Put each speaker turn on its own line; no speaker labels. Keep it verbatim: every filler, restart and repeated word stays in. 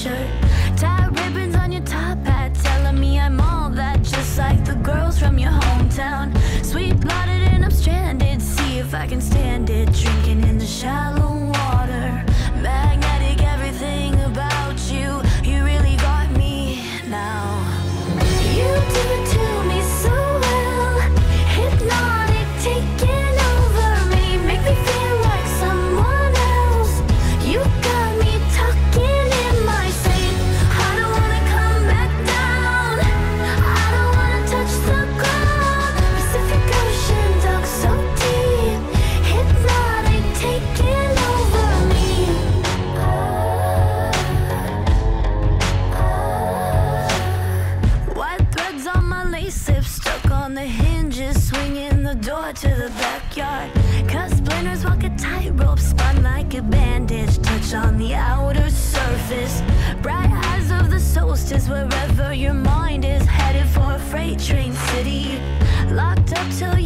t-shirt. Tie ribbons on your top hat, telling me I'm all that, just like the girls from your hometown. Sweet blotted and I'm stranded, see if I can stand it. Drinking in the shallow water, magnetic, everything about you. You really got me now. You do it to me so well, hypnotic, taking over me, make me feel like someone else. You got me talking in my sleep. I don't wanna come back down, I don't wanna touch the ground. Pacific Ocean dug so deep, hypnotic, taking over me. White threads on my lace lips, stuck on the hinges, swinging the door to the backyard. Cut splinters, walk a tightrope, spun like a bandage, touch on the outer surface. Bright eyes of the solstice, wherever your mind is, headed for a freight train city. Locked up till